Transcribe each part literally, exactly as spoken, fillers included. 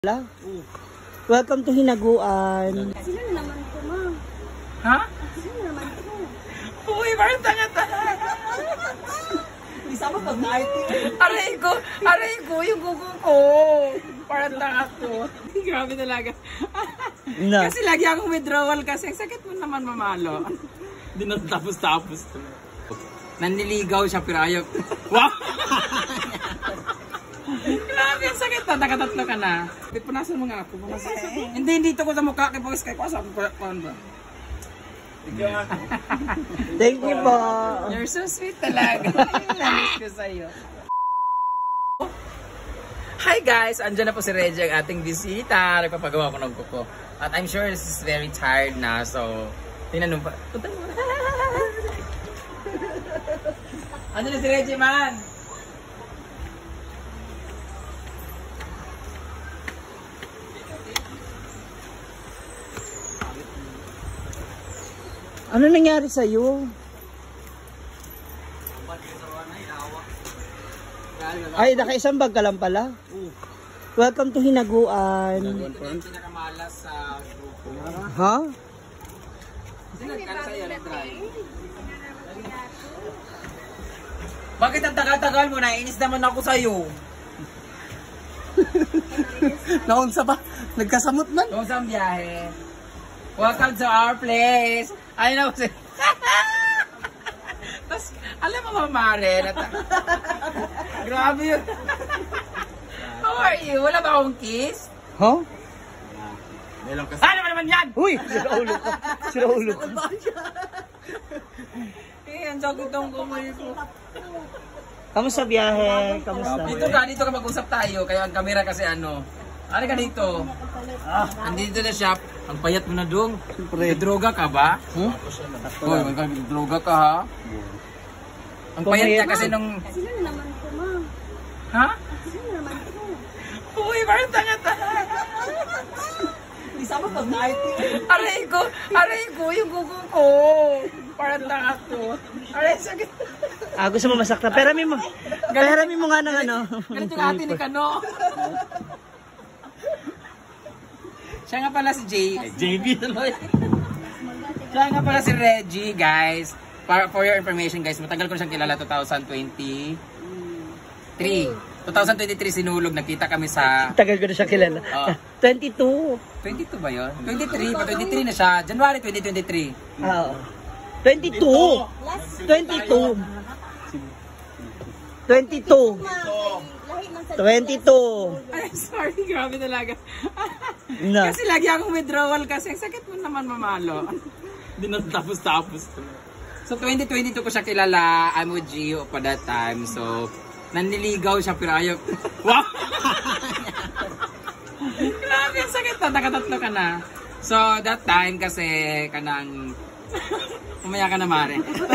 Uh. Welcome to Hinaguan. Sino na naman ko, ma? Ha? Sino na naman ko? Uy, parang tanga-tanga. Isa mo pag na-I T. Aray ko, aray ko, yung gugo ko. Parang tanga ko. Grabe talaga. No. Kasi lagi akong withdrawal kasi. Sakit mo naman mamalo. Hindi na tapos-tapos. Nanliligaw siya pero ayaw. Wow! Grabe, ang sakit na. Nakatatlo ka na. Punasan mo nga ako. Punasan. Hindi, hindi ito ko sa mukha. Kaya pagkas kayo ko. Saan ko ba? Thank you po. You're so sweet talaga. Namiss ko sa'yo. Hi guys! Andiyan na po si Reggie, ang ating bisita. Nagpapagawa ko ng kuko. At I'm sure this is very tired na. So, tingnan mo pa. Punta mo. Andiyan na si Reggie, man! Ano nangyari sa'yo? Ay, naka-isang bag ka lang pala. Welcome to Hinaguan. Ito yung pinakamalas sa grupo. Ha? Sino nagkano sa'yo? Nag-try? Bakit ang tagal-tagal mo? Naiinis naman ako sa'yo. Naunsa ba? Nagkasamot man? Kung saan biyahe? Welcome to our place. Ay na kasi. Tapos, alam mo mamare. Grabe yun. How are you? Wala ba akong kiss? Ha? Melong kasi. Ano naman yan? Uy! Sira ulo ko. Sira ulo ko. Eh, ang sakit ang kamay ko. Kamusta biyahe? Kamusta? Dito ka, dito ka mag-usap tayo. Kaya ang camera kasi ano. Ano ka dito? Ah, andito na siya. Ang payat mo na dong. May droga ka ba? Hmm? Hoy, may droga ka ha? Ang payat niya kasi nung... Sino na naman ko, ma? Ha? Sino na naman ko? Uy, parang tanga-tanga. Isa mo pag na-I T. Aray ko, aray ko, yung gugo ko. Parang tanga ko. Aray, sakit. Ah, gusto mo masakta. Pero may mo. Pero may mo nga ng ano. Ganito yung ate ni Kano. Siya nga pala si Jay. J B tuloy. Siya nga pala si Reggie, guys. Para for your information, guys, matagal ko na siyang kilala two thousand twenty-three. two thousand twenty-three sinulog, nakita kami sa... Tagal ko na siya kilala. Oh. twenty-two. twenty-two ba yun? twenty-three, pa twenty-three na siya. January twenty twenty-three. Oo. twenty-two. twenty-two. twenty-two. twenty-two. Ay, sorry, grabe talaga. No. Kasi lagi akong withdrawal kasi. Sakit mo naman mamalo. Hindi na tapos-tapos. So, twenty twenty-two ko siya kilala. I'm with Gio pa that time. So, nanliligaw siya pero ayaw. Wow! Grabe, ang sakit na. Nakatatlo ka na. So, that time kasi kanang... Umaya ka na, Mare.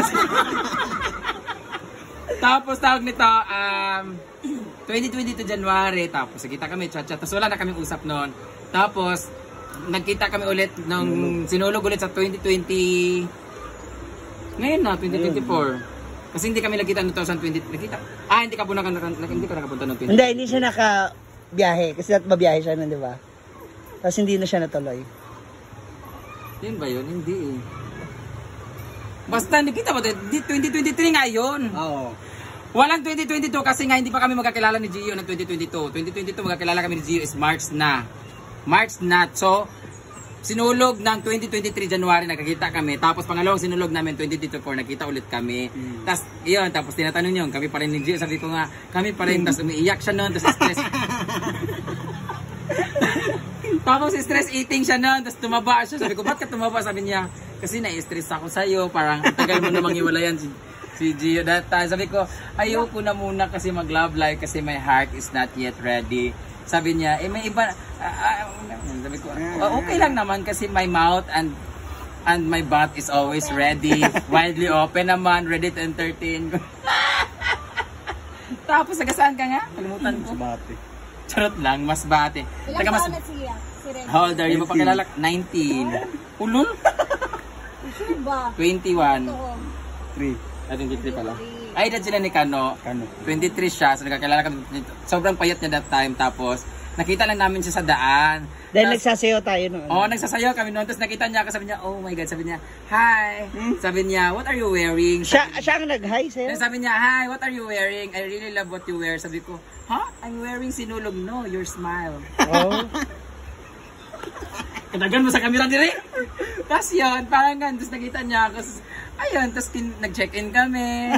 Tapos, tawag nito, um... twenty twenty-two January, tapos nagkita kami, chat-chat, tapos wala na kaming usap noon. Tapos, nagkita kami ulit nung sinulog ulit sa twenty twenty, ngayon na, twenty twenty-four. Kasi hindi kami nagkita noong twenty twenty, nagkita. Ah, hindi ka po naka, hindi ka nakapunta noong twenty twenty. Hindi, hindi siya nakabiyahe. Kasi dapat mabiyahe siya nun, di ba? Tapos hindi na siya natuloy. Yun ba yun? Hindi eh. Basta, nagkita ba? twenty twenty-three nga yun. Oo. Walang twenty twenty-two kasi nga hindi pa kami magkakilala ni Gio ng twenty twenty-two. twenty twenty-two magkakilala kami ni Gio is March na. March na. So, sinulog ng twenty twenty-three January nagkakita kami. Tapos pangalawang sinulog namin twenty twenty-four nagkita ulit kami. Hmm. Tapos, iyon. Tapos tinatanong niyo, kami pa rin ni Gio. Sabi ko nga, kami pa rin. Tapos umiiyak siya noon. Tapos stress. Tapos stress eating siya noon. Tapos tumaba siya. Sabi ko, ba't ka tumaba? Sabi niya, kasi na-stress ako sa'yo. Parang tagal mo namang iwalayan si Si Gio that time. Sabi ko, ayoko na muna kasi mag-love life kasi my heart is not yet ready. Sabi niya, eh may iba, uh, uh, sabi ko, uh, okay lang naman kasi my mouth and and my butt is always ready. Widely open naman, ready to entertain. Tapos, nagasaan ka nga? Kalimutan ko. Masbate. Charot lang, Masbate. Ilang Taga mas... taon na siya? Si Reggie? How old are you? Mapakilala? nineteen. Ulul? Sure ba? twenty-one. Ito. three. Ah, twenty-three pala. Ay, dad sila ni Kano. Kano? twenty-three siya. So, nagkakilala kami. Sobrang payat niya that time. Tapos, nakita lang namin siya sa daan. Dahil Tas- nagsasayaw tayo noon. Oo, oh, nagsasayaw kami noon. Tapos nakita niya ako, sabi niya, oh my God, sabi niya, hi. Sabi niya, what are you wearing? Siya, Sabi, siya ang nag-hi sa'yo. Then sabi niya, hi, what are you wearing? I really love what you wear. Sabi ko, huh? I'm wearing sinulog. No, your smile. Oh. Kadagan mo sa camera dire. Tapos yun, parang gan, tapos nakita niya ako. Tapos, ayun, tapos tin- nag-check-in kami.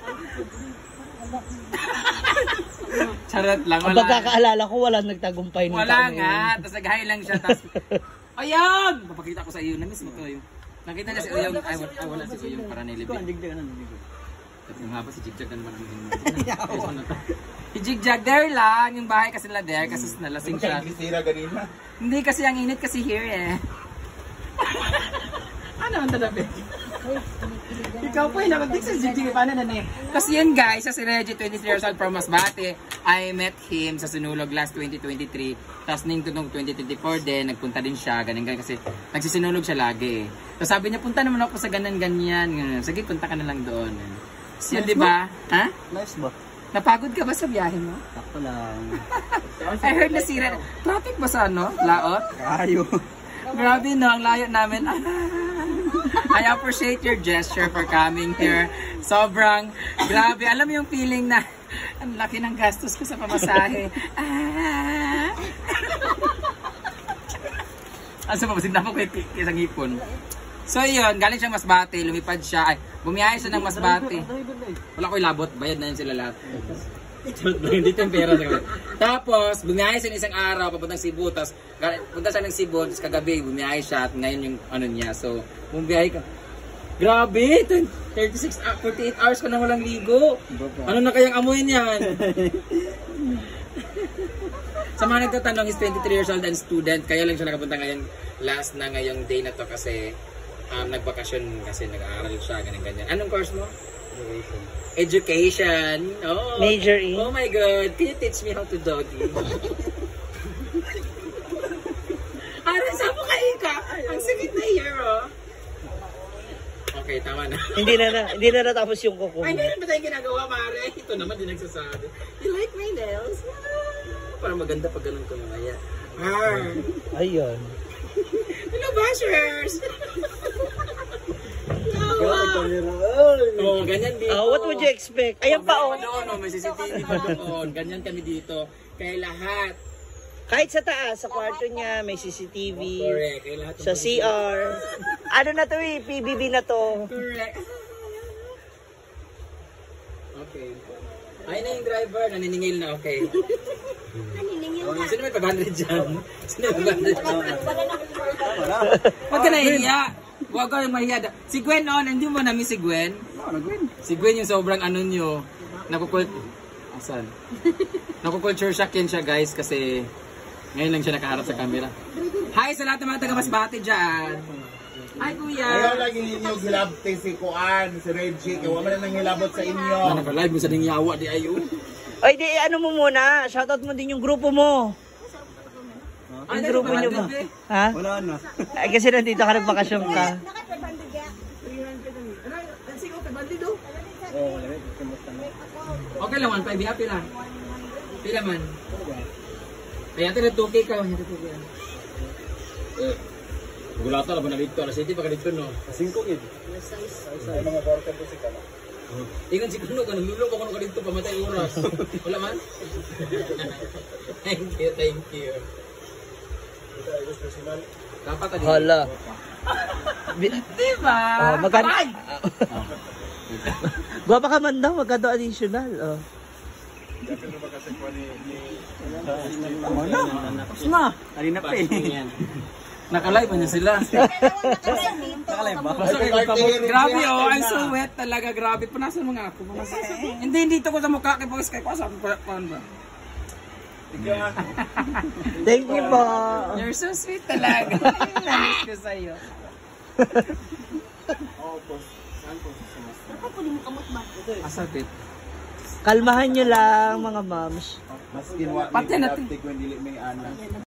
Charot lang, Ang wala. pagkakaalala ko, walang nagtagumpay nung Wala taon na nga, yun. tapos nag-hi lang siya. Tapos, ayun! Papakita ko sa iyo, na-miss mo to yung. Nakita niya si Uyong, ay, wala, ay, wala si Uyong para nilibig. At yung haba si Jigjag na naman ang hindi. Si Jigjag there lang, yung bahay kasi nila there, kasi nalasing siya. ganina. Hindi kasi ang init kasi here eh. Ano ang tadabi? Ikaw po eh, nakapag sa Jigjag, paano na na eh? Kasi yun guys, sa si Reggie, twenty-three years old from Masbate, I met him sa Sinulog last twenty twenty-three. Tapos ning tunong twenty twenty-four din, nagpunta din siya, ganun ganun kasi nagsisinulog siya lagi eh. Tapos sabi niya, punta naman ako sa ganun-ganyan. Sige, punta ka na lang doon. So, di ba? Ha? Nice ba? Napagod ka ba sa biyahe mo? Ako lang. I heard na sira. Traffic ba sa ano? Laot? Kayo. Grabe no, ang layo namin. I appreciate your gesture for coming here. Sobrang grabe. Alam mo yung feeling na ang laki ng gastos ko sa pamasahe. Ah. Asa pa ba? Sinama ko yung isang hipon. So yun, galing siya Masbate, lumipad siya. Ay, bumiyahe siya ng Masbate. Wala ko ilabot, bayad na yun sila lahat. Dito yung pera sa kapit. Tapos, bumiyahe siya ng isang araw, papuntang Cebu. Tapos, punta siya ng Cebu, tapos kagabi, bumiyahe siya. At ngayon yung ano niya. So, bumiyahe ka. Grabe! thirty-six, forty-eight hours ko na walang ligo. Ano na kayang amoy niyan? Sa mga nagtatanong, is twenty-three years old and student. Kaya lang siya nakapunta ngayon, last na ngayong day na to kasi um, nagbakasyon kasi nag-aaral siya, ganyan-ganyan. Anong course mo? Education. Education. Oh. Major E. Oh my God. Can you teach me how to doggy? Ano, saan mo kayo ka? Ang sakit na here, oh. Okay, tama na. Hindi na na, hindi na natapos yung kuko. Ay, meron ba tayong ginagawa, pare? Ito naman din nagsasabi. You like my nails? Parang maganda pag ganun ko mamaya. Ah. Ayun. Hello, bashers! Oh, ganyan dito. Ah, what would you expect? Ayan pa oh. Doon, oh, may C C T V pa doon. Ganyan kami dito. Kaya lahat. Kahit sa taas, sa kwarto niya, may C C T V. Correct. Kaya lahat. Sa C R. Ano na to eh, P B B na to. Correct. Okay. Ay na yung driver, naniningil na, okay. Naniningil Oh, na. sino may five hundred dyan? Sino may five hundred dyan? Huwag ka nahihiya. Huwag ka yung mahihiya. Si Gwen, no? Hindi mo namin si Gwen? Si Gwen yung sobrang ano nyo. Nakukult... Asan? Nakukulture shock yan siya, guys, kasi ngayon lang siya nakaharap sa camera. Hi sa lahat ng mga taga-Masbate dyan. Hi, kuya. Ayaw lagi ninyo gilabte si Kuan, si Reggie, kaya wala nang hilabot sa inyo. Ano ka live mo sa nangyawa di ayo? Ay, di, ano mo muna, shoutout mo din yung grupo mo. Yung grupo nyo ba? Ha? Wala na. Ay, kasi nandito ka nagbakasyon ka. Okay lang man, five happy lang. Pila man. Kaya ito na two K ka. Eh, gulata lang ba na dito? Alas eighty pa ka dito, no? Singko gid. Ano mga kwarto po si Kala? Ingon si Kuno ka, naglulo pa ka dito, pamatay oras. Wala man? Thank you, thank you. Dapat tadi. Hala. Diba? Oh, magkano? Aray! Guwapa ka man daw, magkano additional. Oh. Tapos na. Kanina pa eh. Nakalive mo niya sila. Nakalive ba? Grabe oh, I'm so wet talaga. Grabe. Punasan mo nga ako. Punasan. Hindi, dito ko sa mukha kay Pagkas kay Kwasa. Paano ba? Thank you po. You're so sweet talaga. Namiss ko sa'yo. Asapit. Kalmahan nyo lang mga moms. Mas ginawa Pati ni natin. Gilabte kung dili may anak.